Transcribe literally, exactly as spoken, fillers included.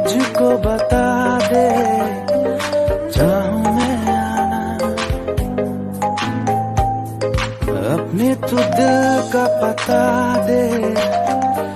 मुझको बता दे, चाहूं मैं आना, अपने तू दिल का पता दे,